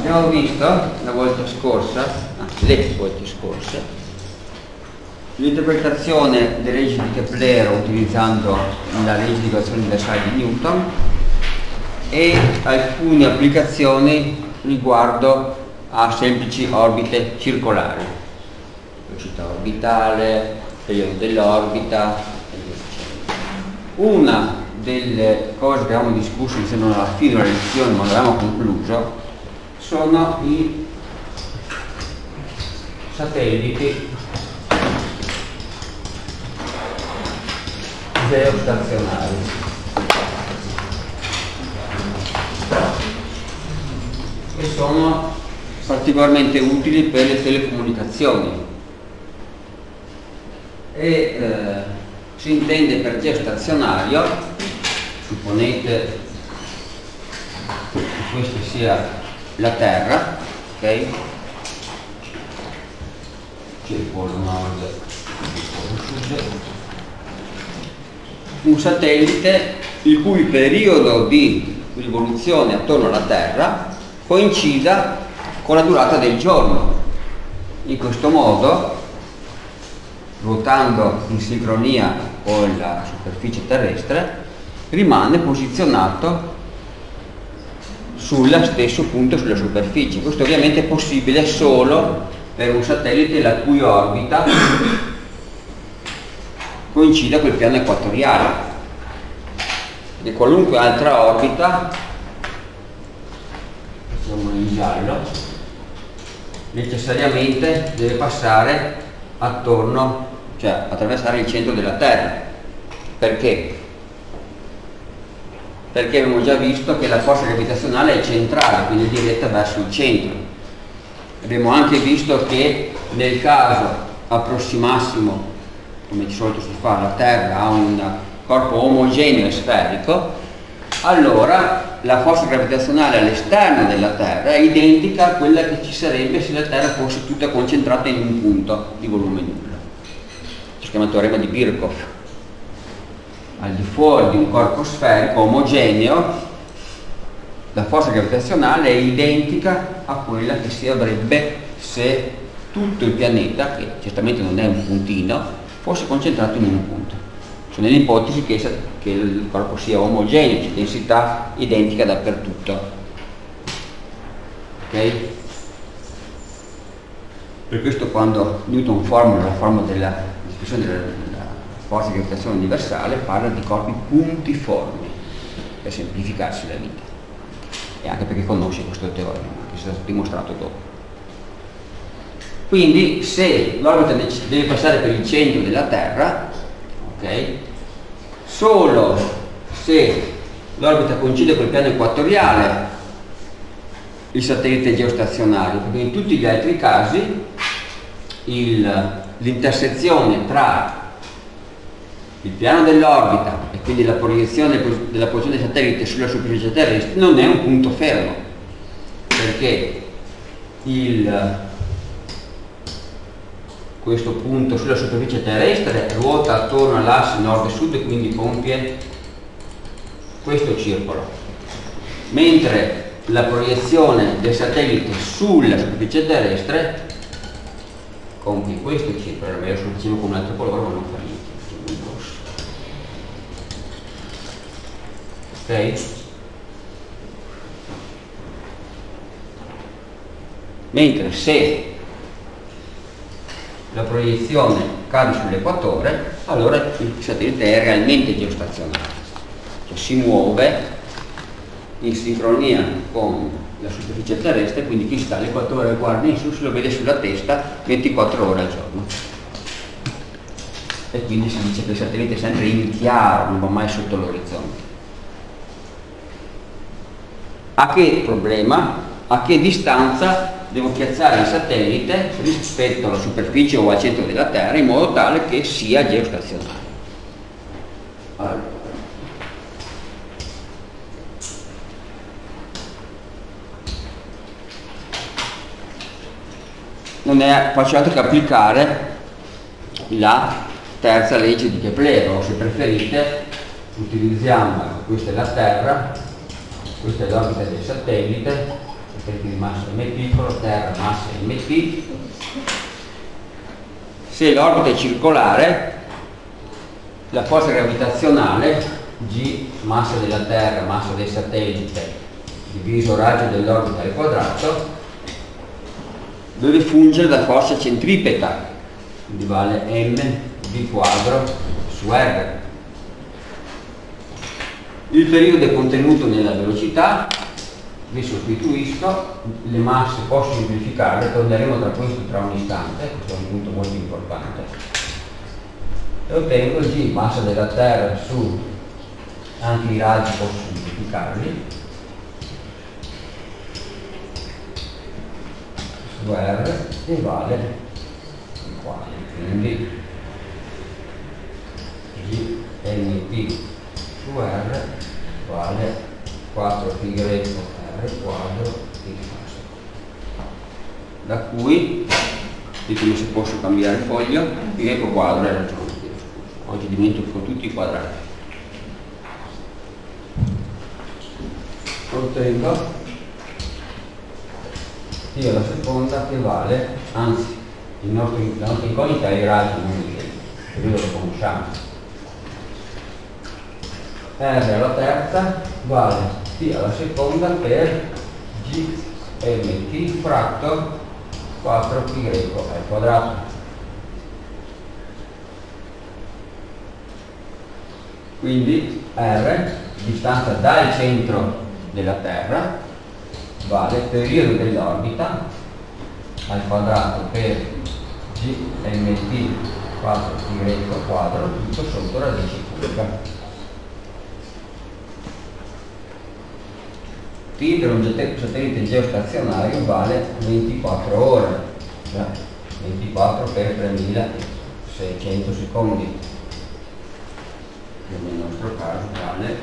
Abbiamo visto la volta scorsa, le volte scorse, l'interpretazione delle leggi di Keplero utilizzando la legge di gravitazione universale di Newton e alcune applicazioni riguardo a semplici orbite circolari, velocità orbitale, periodo dell'orbita e via dicendo. Una delle cose che avevamo discusso, mi sembra alla fine della lezione, ma non avevamo concluso, sono i satelliti geostazionari. Che sono particolarmente utili per le telecomunicazioni e si intende per geostazionario, supponete che questa sia la Terra, ok? C'è il polo nord, il polo sud, un satellite il cui periodo di rivoluzione attorno alla Terra coincida con la durata del giorno. In questo modo, ruotando in sincronia con la superficie terrestre, rimane posizionato sullo stesso punto sulla superficie. Questo ovviamente è possibile solo per un satellite la cui orbita coincida col piano equatoriale, e qualunque altra orbita, facciamo in giallo, necessariamente deve passare attorno, cioè attraversare il centro della Terra. Perché? Perché abbiamo già visto che la forza gravitazionale è centrale, quindi diretta verso il centro. Abbiamo anche visto che nel caso approssimassimo, come di solito si fa, la Terra ha un corpo omogeneo e sferico, allora la forza gravitazionale all'esterno della Terra è identica a quella che ci sarebbe se la Terra fosse tutta concentrata in un punto di volume nullo. Si chiama teorema di Birkhoff. Al di fuori di un corpo sferico omogeneo, la forza gravitazionale è identica a quella che si avrebbe se tutto il pianeta, che certamente non è un puntino, fosse concentrato in un punto. Cioè nell'ipotesi che il corpo sia omogeneo, c'è densità identica dappertutto. Ok? Per questo quando Newton formula la formula della descrizione della forza di gravitazione universale parla di corpi puntiformi, per semplificarsi la vita, e anche perché conosce questo teorema che è stato dimostrato dopo. Quindi se l'orbita deve passare per il centro della Terra, ok, solo se l'orbita coincide col piano equatoriale il satellite è geostazionario, perché in tutti gli altri casi l'intersezione tra il piano dell'orbita e quindi la proiezione della posizione del satellite sulla superficie terrestre non è un punto fermo, perché questo punto sulla superficie terrestre ruota attorno all'asse nord-sud e quindi compie questo circolo, mentre la proiezione del satellite sulla superficie terrestre compie questo circolo. Allora, lo facciamo con un altro colore, ma non fa niente. Ok? Mentre se la proiezione cade sull'equatore, allora il satellite è realmente geostazionario, cioè si muove in sincronia con la superficie terrestre, quindi chi sta all'equatore guarda in su, se lo vede sulla testa 24 ore al giorno, e quindi si dice che il satellite è sempre in chiaro, non va mai sotto l'orizzonte. A che problema? A che distanza devo piazzare il satellite rispetto alla superficie o al centro della Terra in modo tale che sia geostazionario? Allora, non è facile altro che applicare la terza legge di Keplero, o se preferite utilizziamo, questa è la Terra, questa è l'orbita del satellite, quindi massa m piccolo, terra, massa mt. Se l'orbita è circolare, la forza gravitazionale G, massa della Terra, massa del satellite, diviso raggio dell'orbita al quadrato, deve fungere da forza centripeta, quindi vale m v quadro su r. Il periodo è contenuto nella velocità. Vi sostituisco, le masse posso semplificarle, torneremo tra un istante, questo è un punto molto importante, e ottengo G, massa della Terra, su, anche i raggi posso semplificarli, su R, e vale uguale, quindi G mt su R vale 4π R quadro di massa, da cui, ditemi se posso cambiare foglio, pi quadro, hai ragione, oggi dimentico tutti i quadrati. Ottengo T alla seconda che vale, anzi, la nostra incognita è i raggi, non il periodo lo conosciamo. R alla terza vale T alla seconda per gmt fratto 4π al quadrato. Quindi R, distanza dal centro della Terra, vale periodo dell'orbita al quadrato per gmt 4π quadro tutto sotto radice cubica. T per un satellite geostazionario vale 24 ore, cioè 24 per 3600 secondi, che nel nostro caso vale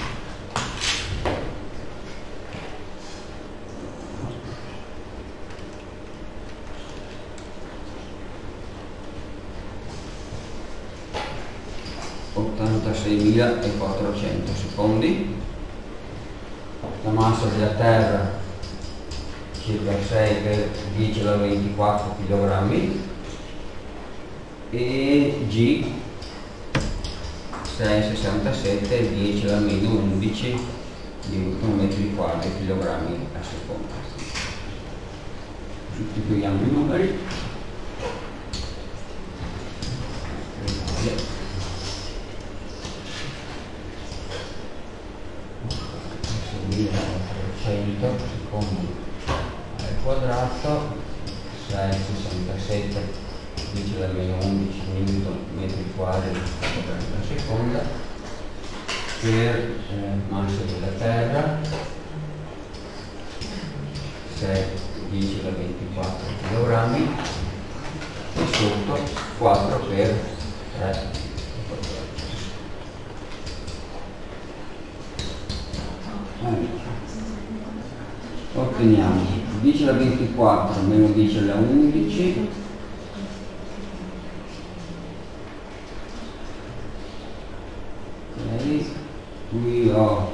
86.400 secondi. La massa della Terra circa 6 per 10 alla 24 kg e G 6,67 10 alla meno 11 metri quadri chilogrammi a seconda. Sostituiamo i numeri. 100 secondi al quadrato, 6,67 10 alla meno 11 metri quadri a seconda per massa della Terra, 6 10 alla 24 kg e sotto 4 per 3. Otteniamo 10 alla 24 meno 10 alla 11 ok, qui ho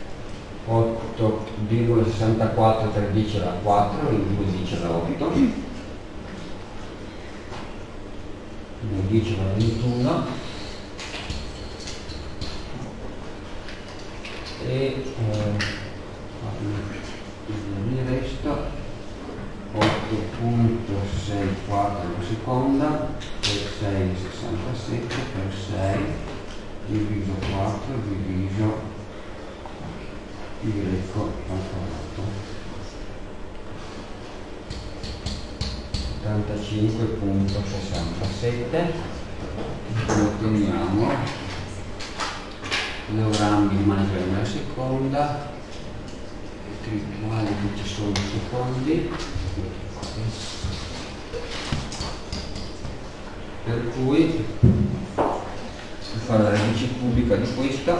8,64 per 10 alla 4 in 2 10 alla 8 meno 10 alla 21 e mi resta 8,64 alla seconda per 6,67 per 6 diviso 4 diviso pi greco al quadrato 85,67 otteniamo kilogrammi rimane prima la seconda triplale che ci sono secondi, per cui si fa la radice cubica di questa,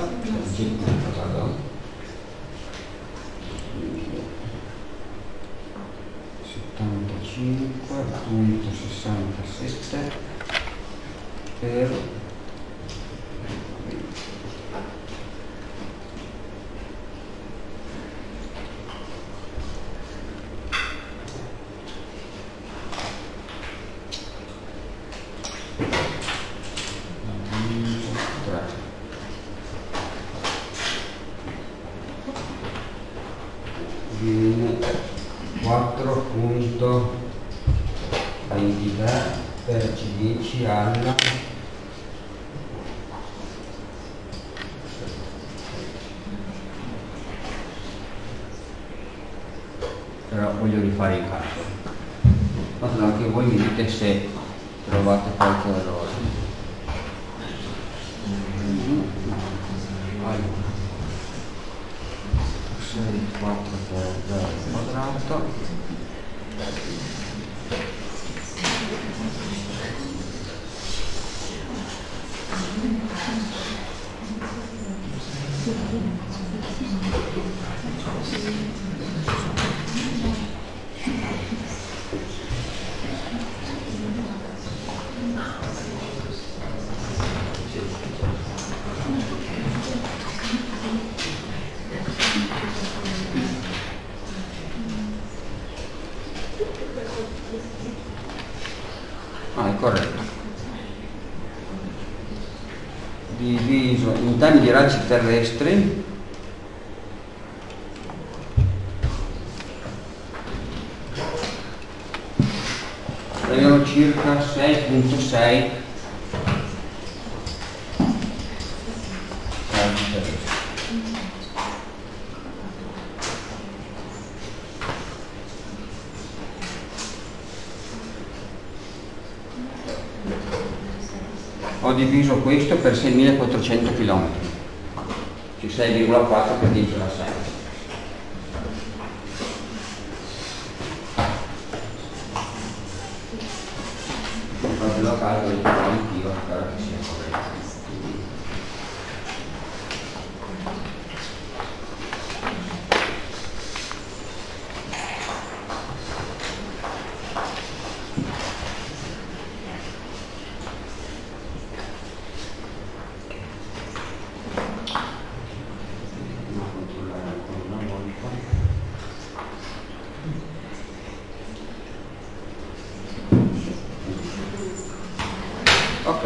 75,67 per 1,85 viene 4.23 per C10 alla però voglio rifare il calcolo. Fatelo anche voi, mi dite se trovate qualche errore. 6, 4 per 0 quadrato è corretto. Diviso in termini di raggi terrestri vengono circa 6.6 raggi terrestri. Ho diviso questo per 6.400 km, cioè 6,4 per 10 alla 6. Proprio la calcolo di anch'io, spero che sia corretto. Ok,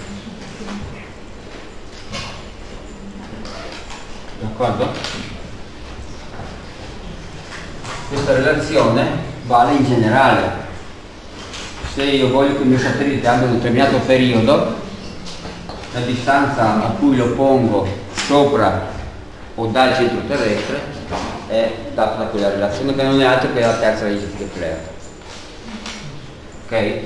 d'accordo? Questa relazione vale in generale. Se io voglio che il mio satellite abbia un determinato periodo, la distanza a cui lo pongo sopra o dal centro terrestre è data da quella relazione, che non è altro che la terza legge di Kepler. Ok?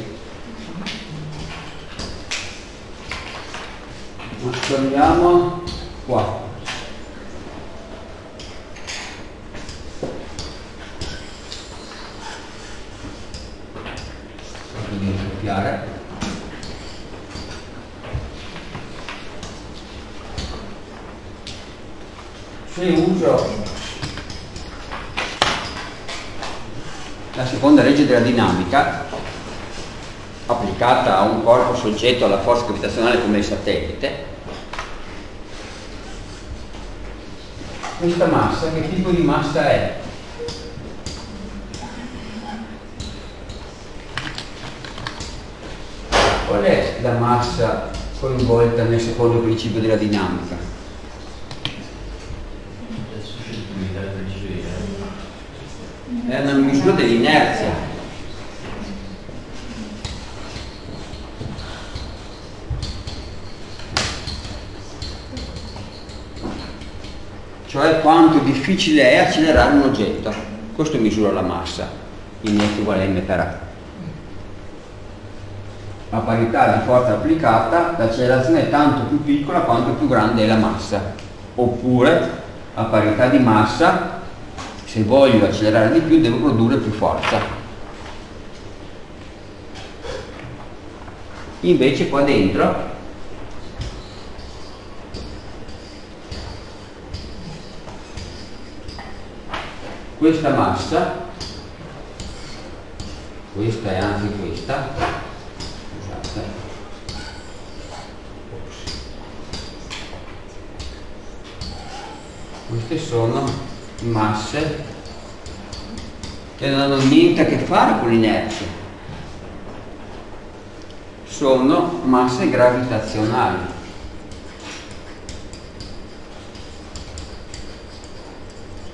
Torniamo qua. Devo copiare. Se uso la seconda legge della dinamica applicata a un corpo soggetto alla forza gravitazionale come il satellite, questa massa, che tipo di massa è? Qual è la massa coinvolta nel secondo principio della dinamica? È una misura dell'inerzia. Cioè quanto difficile è accelerare un oggetto. Questo misura la massa in F uguale m per A. A parità di forza applicata, l'accelerazione è tanto più piccola quanto più grande è la massa. Oppure, a parità di massa, se voglio accelerare di più devo produrre più forza. Invece qua dentro questa massa, questa e anche questa, scusate, queste sono masse che non hanno niente a che fare con l'inerzia, sono masse gravitazionali.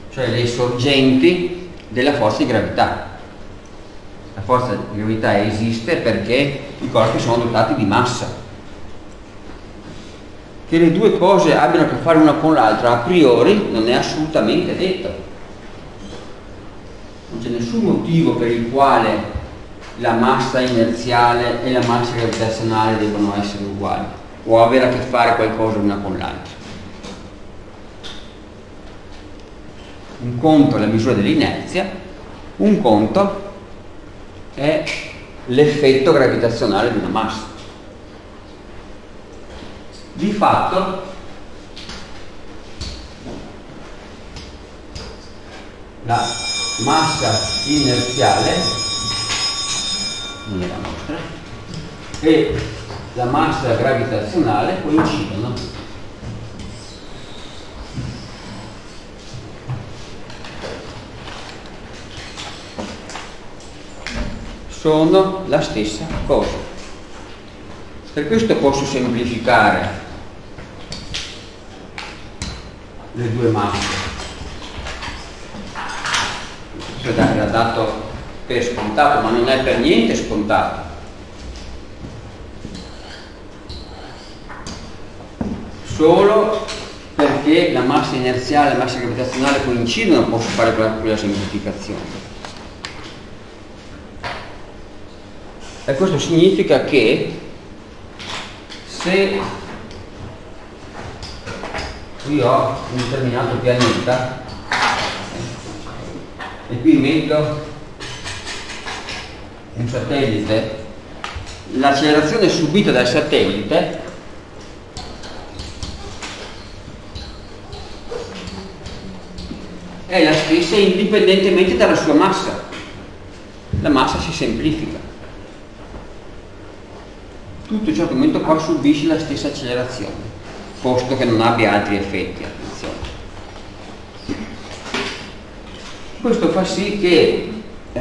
cioè le sorgenti della forza di gravità. La forza di gravità esiste perché i corpi sono dotati di massa. Che le due cose abbiano a che fare una con l'altra a priori non è assolutamente detto. Non c'è nessun motivo per il quale la massa inerziale e la massa gravitazionale devono essere uguali o avere a che fare qualcosa una con l'altra. Un conto è la misura dell'inerzia, un conto è l'effetto gravitazionale di una massa. Di fatto la massa inerziale non è la nostra e la massa gravitazionale coincidono. Sono la stessa cosa. Per questo posso semplificare le due masse. Era dato per scontato, ma non è per niente scontato. Solo perché la massa inerziale e la massa gravitazionale coincidono posso fare quella semplificazione. E questo significa che se qui ho un determinato pianeta e qui metto un satellite, l'accelerazione subita dal satellite è la stessa indipendentemente dalla sua massa. La massa si semplifica. Tutto ciò che metto qua subisce la stessa accelerazione, posto che non abbia altri effetti. Attenzione. Questo fa sì che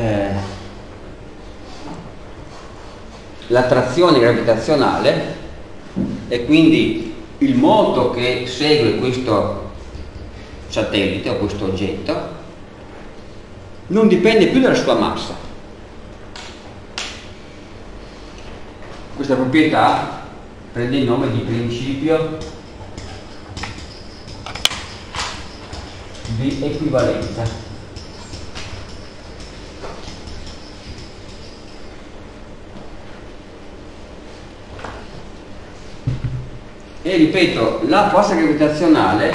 l'attrazione gravitazionale e quindi il moto che segue questo satellite o questo oggetto non dipende più dalla sua massa. Questa proprietà prende il nome di principio di equivalenza. E ripeto, la forza gravitazionale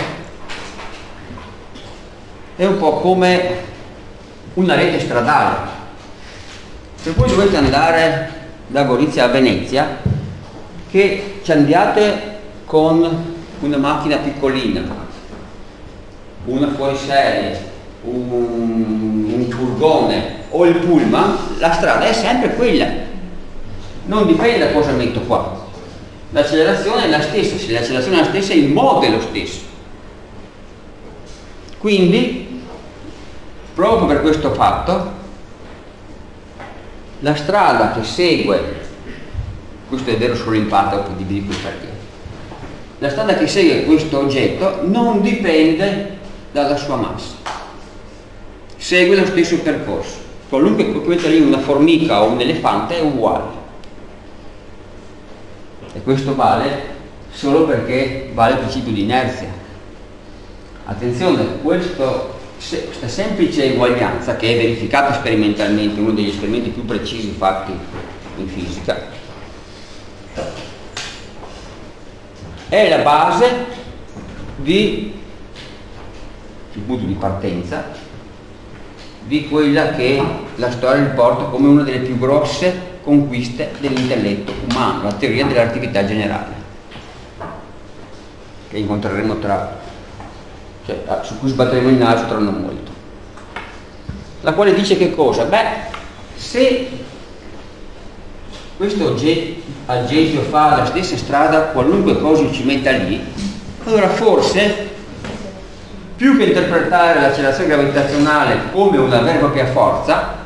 è un po' come una rete stradale. Se voi dovete andare da Gorizia a Venezia, che ci andiate con una macchina piccolina, una fuoriserie, un furgone o il pullman, la strada è sempre quella, non dipende da cosa metto qua. L'accelerazione è la stessa, se l'accelerazione è la stessa il moto è lo stesso. Quindi, proprio per questo fatto, la strada che segue, questo è vero solo in parte, poi vi dico perché, la strada che segue questo oggetto non dipende dalla sua massa, segue lo stesso percorso. Qualunque metta lì una formica o un elefante è uguale. E questo vale solo perché vale il principio di inerzia. Attenzione, questa semplice eguaglianza, che è verificata sperimentalmente, uno degli esperimenti più precisi fatti in fisica, è la base il punto di partenza di quella che la storia riporta come una delle più grosse conquiste dell'intelletto umano, la teoria della relatività generale, che incontreremo su cui sbatteremo il naso tra non molto, la quale dice che cosa? Beh, se questo aggeggio fa la stessa strada qualunque cosa ci metta lì, allora forse più che interpretare l'accelerazione gravitazionale come una vera e propria forza,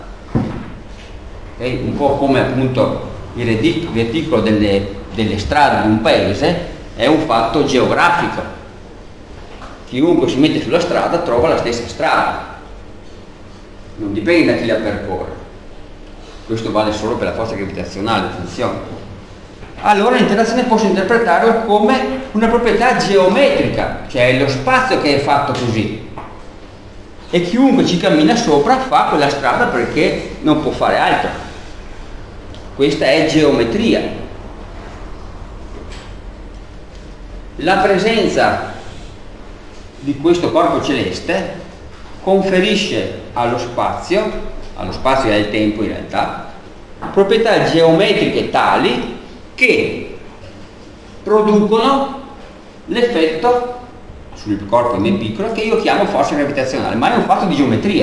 un po' come appunto il reticolo delle strade di un paese, è un fatto geografico. chiunque si mette sulla strada trova la stessa strada, non dipende da chi la percorre. Questo vale solo per la forza gravitazionale, attenzione. Allora l'interazione posso interpretarla come una proprietà geometrica, cioè è lo spazio che è fatto così, e chiunque ci cammina sopra fa quella strada perché non può fare altro. Questa è geometria. La presenza di questo corpo celeste conferisce allo spazio e al tempo in realtà, proprietà geometriche tali che producono l'effetto sul corpo m piccolo che io chiamo forza gravitazionale, ma è un fatto di geometria.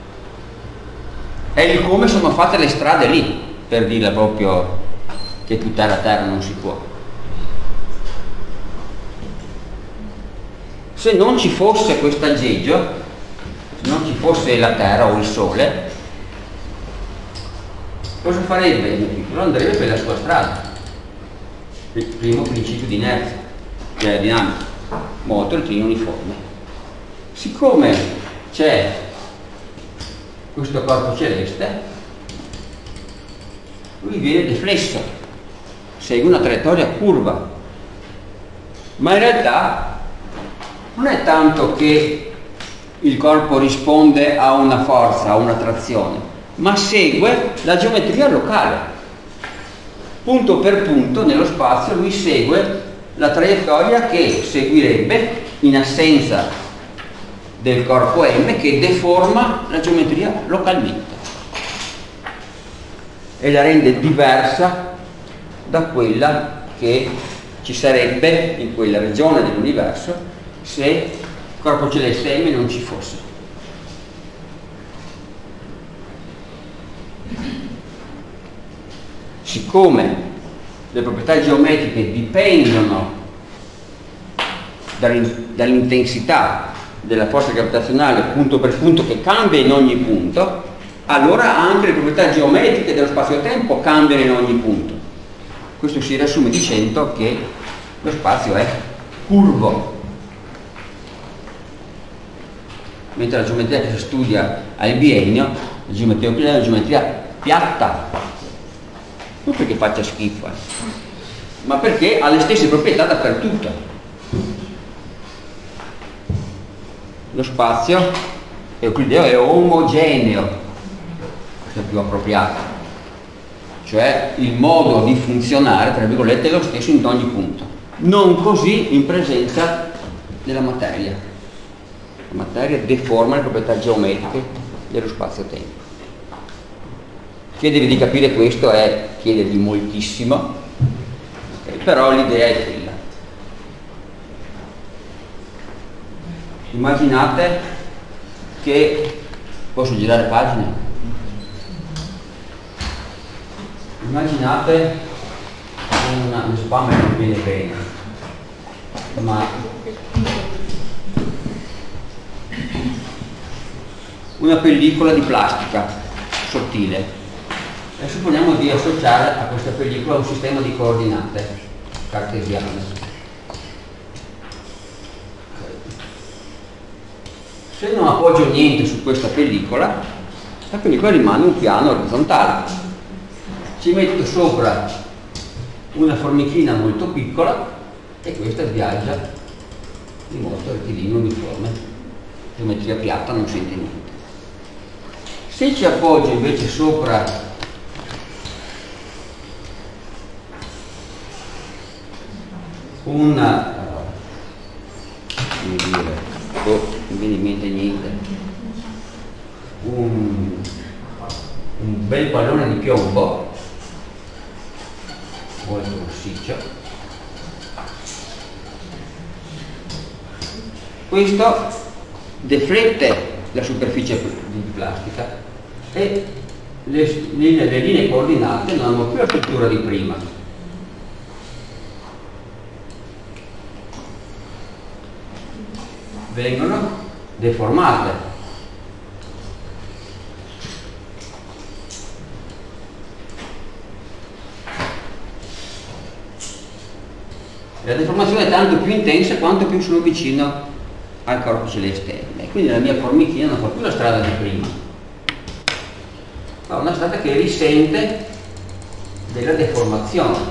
È di come sono fatte le strade lì, per dirla proprio che più terra a terra non si può. Se non ci fosse questo aggeggio, se non ci fosse la terra o il sole, cosa farebbe il piccolo? Andrebbe per la sua strada. Il primo principio di inerzia, che è dinamica, moto rettilineo uniforme. Siccome c'è questo corpo celeste, lui viene deflesso, segue una traiettoria curva, ma in realtà non è tanto che il corpo risponde a una forza, a una trazione, ma segue la geometria locale. Punto per punto nello spazio lui segue la traiettoria che seguirebbe in assenza del corpo M, che deforma la geometria localmente e la rende diversa da quella che ci sarebbe in quella regione dell'universo se il corpo celeste M non ci fosse. Siccome le proprietà geometriche dipendono dall'intensità della forza gravitazionale punto per punto, che cambia in ogni punto, allora anche le proprietà geometriche dello spazio-tempo cambiano in ogni punto. Questo si riassume dicendo che lo spazio è curvo, mentre la geometria che si studia al biennio, la geometria euclidiana, è una geometria piatta, non perché faccia schifo, ma perché ha le stesse proprietà dappertutto. Lo spazio euclideo è omogeneo, questo è più appropriato, cioè il modo di funzionare, tra virgolette, è lo stesso in ogni punto, non così in presenza della materia. La materia deforma le proprietà geometriche dello spazio-tempo. Chiedergli di capire questo è chiedergli moltissimo, okay, però l'idea è quella. Immaginate che, posso girare pagine? Immaginate lo spam non viene bene, ma una pellicola di plastica sottile. E supponiamo di associare a questa pellicola un sistema di coordinate cartesiane. Se non appoggio niente su questa pellicola, la pellicola rimane un piano orizzontale. Ci metto sopra una formichina molto piccola e questa viaggia in modo rettilineo uniforme. Geometria piatta, non sente niente. Se ci appoggio invece sopra non mi viene in mente niente, un bel pallone di piombo molto massiccio, questo deflette la superficie di plastica e le linee coordinate non hanno più la struttura di prima. Vengono deformate. La deformazione è tanto più intensa quanto più sono vicino al corpo celeste M. E quindi la mia formichina non fa più la strada di prima, ma una strada che risente della deformazione.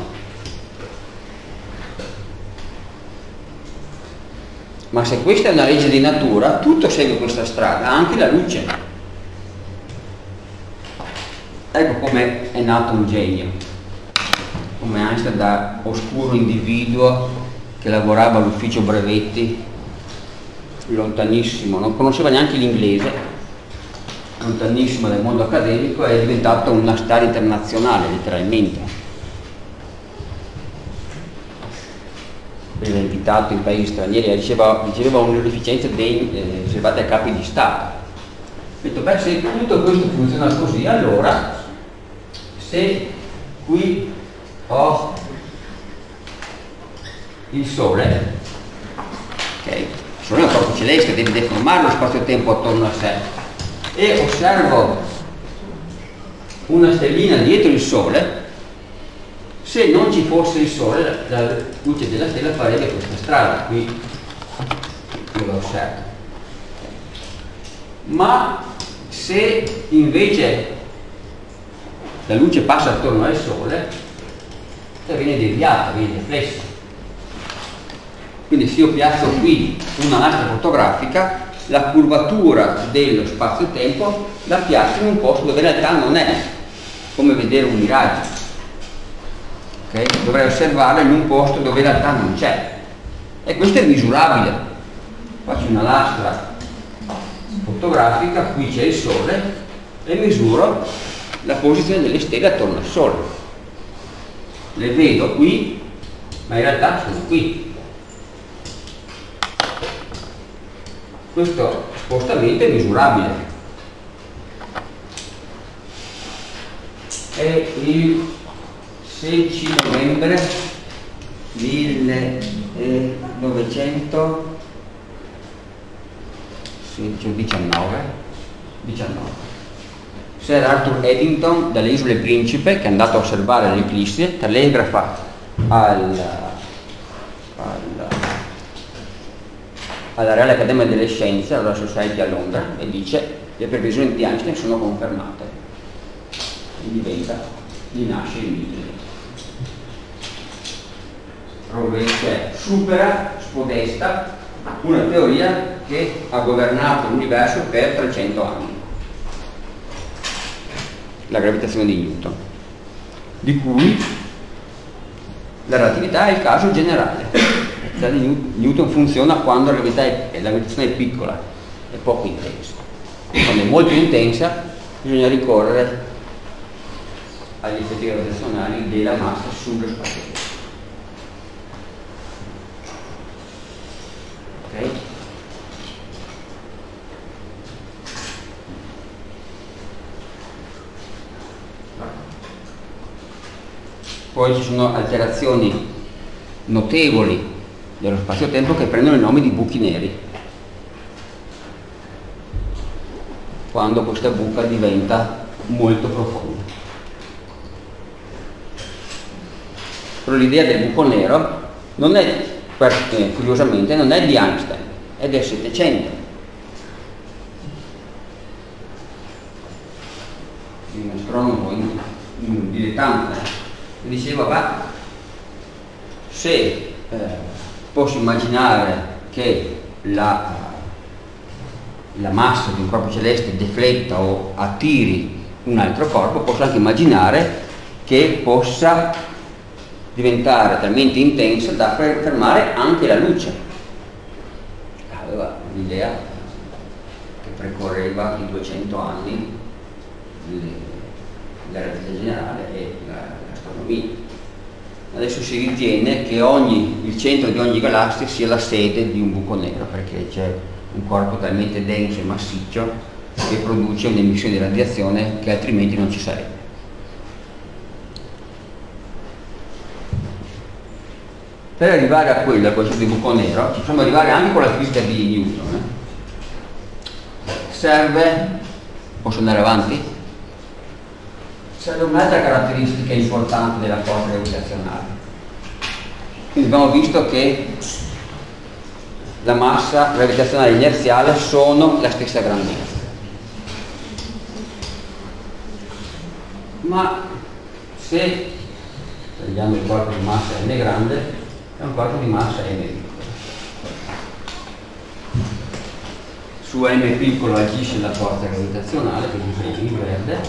Ma se questa è una legge di natura, tutto segue questa strada, anche la luce. Ecco come è nato un genio, come Einstein, da oscuro individuo che lavorava all'ufficio brevetti, lontanissimo, non conosceva neanche l'inglese, lontanissimo dal mondo accademico, è diventato una star internazionale, letteralmente. Veniva invitato in paesi stranieri e riceveva un'onorificenza riservata ai capi di Stato. Ho detto, beh, se tutto questo funziona così, allora se qui ho il Sole, ok, il Sole è un corpo celeste, deve deformare lo spazio-tempo attorno a sé, e osservo una stellina dietro il Sole, se non ci fosse il Sole, la luce della stella farebbe questa strada, qui io la osservo. Ma se invece la luce passa attorno al Sole, viene deviata, viene deflessa. Quindi se io piazzo qui una lastra fotografica, la curvatura dello spazio-tempo la piazzo in un posto dove in realtà non è, come vedere un miraggio. Okay? Dovrei osservarla in un posto dove in realtà non c'è, e questo è misurabile. Faccio una lastra fotografica, qui c'è il Sole e misuro la posizione delle stelle attorno al Sole, le vedo qui, ma in realtà sono qui. Questo spostamento è misurabile. È il 16 novembre 1919. Sir Arthur Eddington, dalle Isole Principe, che è andato a osservare l'eclisse, telegrafa alla Reale Accademia delle Scienze, alla Society a Londra, e dice: le previsioni di Einstein sono confermate. Gli nasce il mito. Cioè, supera, spodesta una teoria che ha governato l'universo per 300 anni, la gravitazione di Newton, di cui la relatività è il caso generale. La Newton funziona quando la gravitazione è piccola, è poco intensa. Quando è molto intensa bisogna ricorrere agli effetti gravitazionali della massa sullo spazio. Ok? Poi ci sono alterazioni notevoli dello spazio-tempo che prendono il nome di buchi neri, quando questa buca diventa molto profonda. Però l'idea del buco nero non è, curiosamente, non è di Einstein, è del Settecento, di un astronomo, un dilettante, che diceva: va, se posso immaginare che la massa di un corpo celeste defletta o attiri un altro corpo, posso anche immaginare che possa diventare talmente intensa da fermare anche la luce. Aveva un'idea che precorreva i 200 anni della relatività generale e l'astronomia. Adesso si ritiene che il centro di ogni galassia sia la sede di un buco nero, perché c'è un corpo talmente denso e massiccio che produce un'emissione di radiazione che altrimenti non ci sarebbe. Per arrivare a quello, al concetto di buco nero, ci possiamo arrivare anche con la fisica di Newton. Posso andare avanti? Serve un'altra caratteristica importante della forza gravitazionale. Quindi abbiamo visto che la massa gravitazionale inerziale sono la stessa grandezza. Ma se prendiamo il corpo di massa n grande, è un corpo di massa m piccolo. Su m piccolo agisce la forza gravitazionale, che disegno in verde,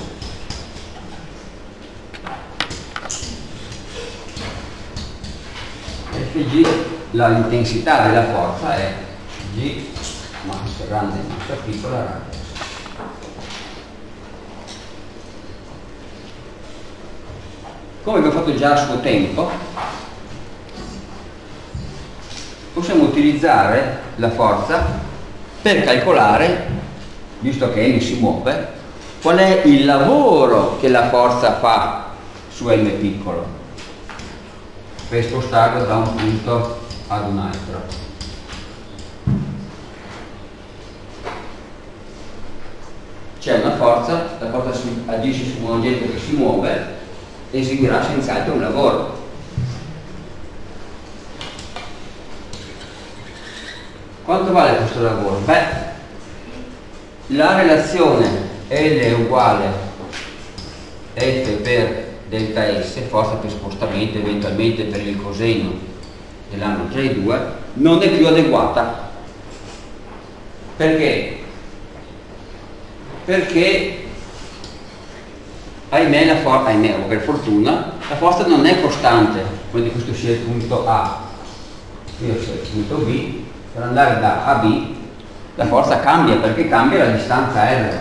e Fg, l'intensità della forza è G massa grande massa piccola radius. Come abbiamo fatto già a suo tempo, possiamo utilizzare la forza per calcolare, visto che m si muove, qual è il lavoro che la forza fa su m piccolo per spostarlo da un punto ad un altro. C'è una forza, la forza agisce su un oggetto che si muove, eseguirà senz'altro un lavoro. Quanto vale questo lavoro? Beh, la relazione L è uguale F per delta S, forza per spostamento, eventualmente per il coseno dell'angolo J2, non è più adeguata. Perché? Perché ahimè la forza, ahimè o per fortuna, la forza non è costante, quindi questo sia il punto A, io sia il punto B, per andare da A a B la forza cambia, perché cambia la distanza R.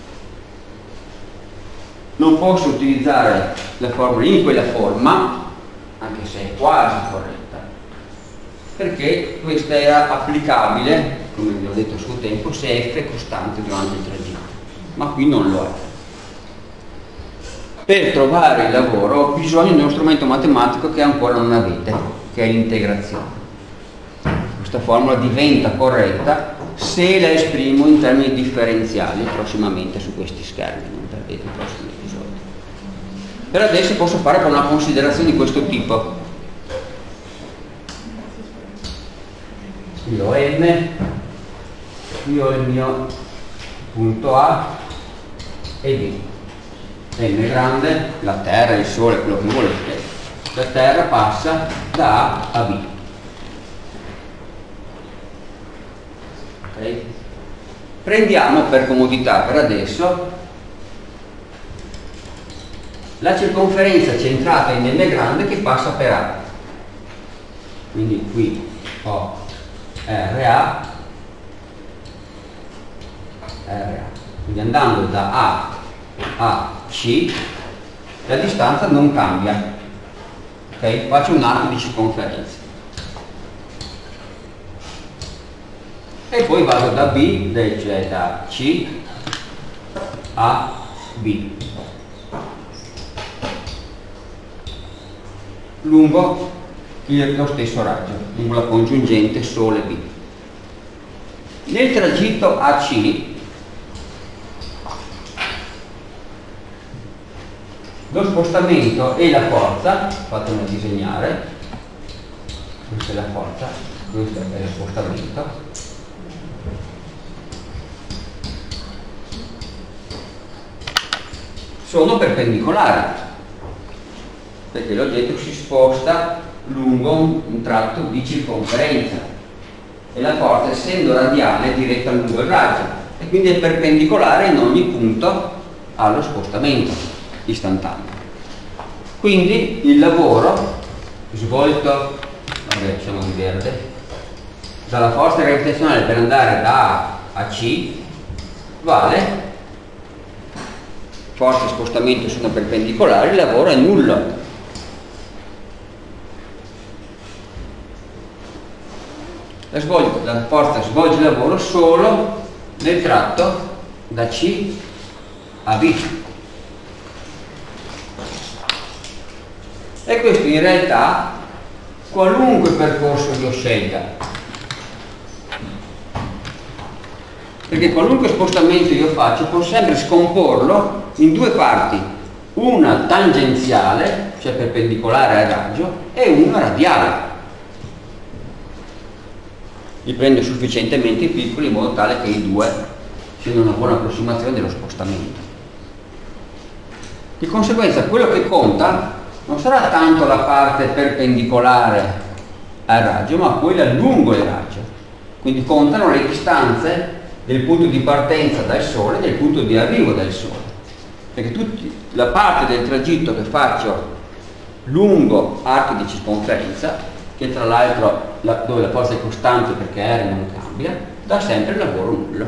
Non posso utilizzare la formula in quella forma, anche se è quasi corretta, perché questa era applicabile, come vi ho detto a suo tempo, se F è costante durante il tragitto, ma qui non lo è. Per trovare il lavoro ho bisogno di uno strumento matematico che ancora non avete, che è l'integrazione. Questa formula diventa corretta se la esprimo in termini differenziali prossimamente su questi schermi, non perdete i prossimi episodi. Per adesso posso fare con una considerazione di questo tipo. Io ho M, io ho il mio punto A e B. M grande, la Terra, il Sole, quello che volete, la Terra passa da A a B. Okay. Prendiamo per comodità per adesso la circonferenza centrata in M grande che passa per A. Quindi qui ho RA, quindi andando da A a C la distanza non cambia. Okay? Faccio un arco di circonferenza e poi vado da B, cioè da C a B, lungo lo stesso raggio, lungo la congiungente Sole B. Nel tragitto AC lo spostamento e la forza, fatemi disegnare, questa è la forza, questo è lo spostamento, sono perpendicolari, perché l'oggetto si sposta lungo un tratto di circonferenza e la forza, essendo radiale, è diretta lungo il raggio e quindi è perpendicolare in ogni punto allo spostamento istantaneo. Quindi il lavoro svolto, vabbè, siamo in verde, dalla forza gravitazionale per andare da A a C vale, forza e spostamento sono perpendicolari, il lavoro è nullo. La forza svolge il lavoro solo nel tratto da C a B. E questo in realtà qualunque percorso io scelga, perché qualunque spostamento io faccio posso sempre scomporlo in due parti, una tangenziale, cioè perpendicolare al raggio, e una radiale. li prendo sufficientemente piccoli in modo tale che i due siano una buona approssimazione dello spostamento. Di conseguenza quello che conta non sarà tanto la parte perpendicolare al raggio, ma quella lungo il raggio. Quindi contano le distanze del punto di partenza dal Sole e del punto di arrivo dal Sole, perché la parte del tragitto che faccio lungo archi di circonferenza, che tra l'altro dove la forza è costante perché R non cambia, dà sempre il lavoro nullo.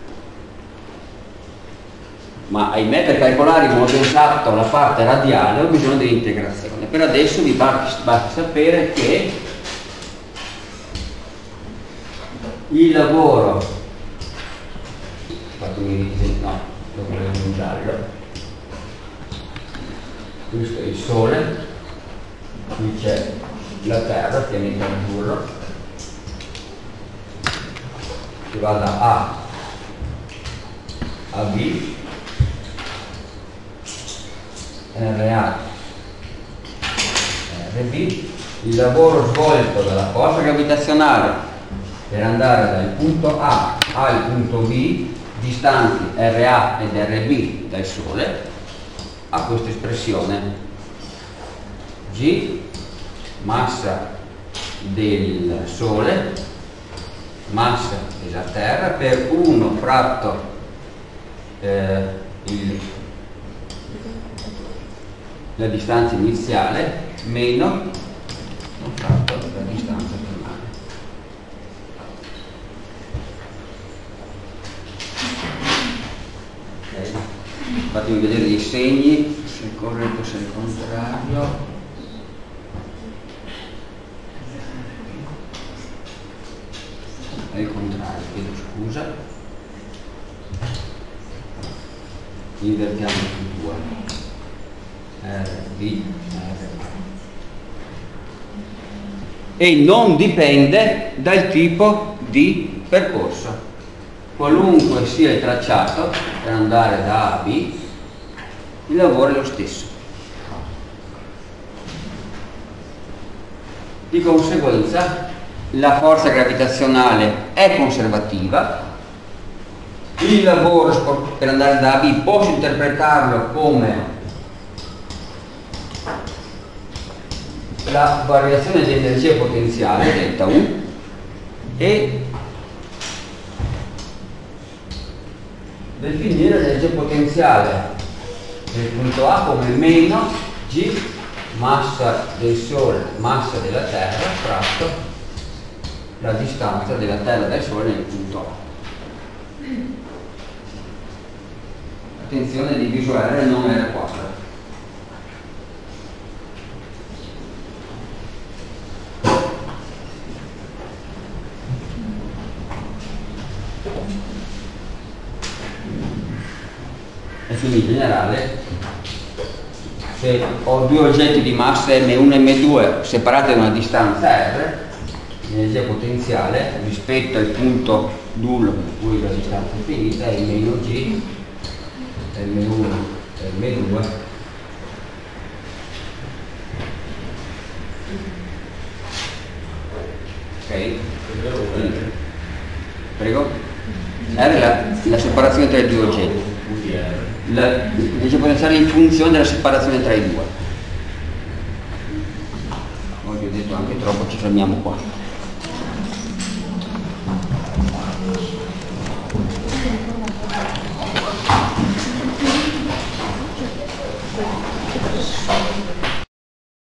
Ma ahimè, per calcolare in modo esatto la parte radiale ho bisogno dell'integrazione. Per adesso vi basta sapere che il lavoro, fatemi no, lo volevo usarlo, questo è il Sole, qui c'è la Terra, pianeta azzurro, che va da A a B, RA, RB, il lavoro svolto dalla forza gravitazionale per andare dal punto A al punto B, distanti RA ed RB dal Sole, ha questa espressione: G, massa del Sole, massa della Terra, per 1 fratto la distanza iniziale meno 1 fratto la distanza finale. Okay. Fatemi vedere i segni, se è corretto, se è il contrario. È il contrario, chiedo scusa. Invertiamo tutti due. RB, e non dipende dal tipo di percorso. Qualunque sia il tracciato per andare da A a B, il lavoro è lo stesso. Di conseguenza la forza gravitazionale è conservativa, il lavoro per andare da A a B posso interpretarlo come la variazione di energia potenziale, delta U, e definire l'energia potenziale del punto A come meno G, massa del Sole, massa della Terra, fratto la distanza della Terra dal Sole nel punto A. Attenzione, diviso R non R quadro. E quindi in generale, se ho due oggetti di massa M1 e M2 separati da una distanza R, l'energia potenziale rispetto al punto nullo per cui la distanza è finita è meno G, M1 e M2 ok? Prego? R è la separazione tra i due oggetti, l'energia potenziale in funzione della separazione tra i due. Oggi ho detto anche troppo, ci fermiamo qua.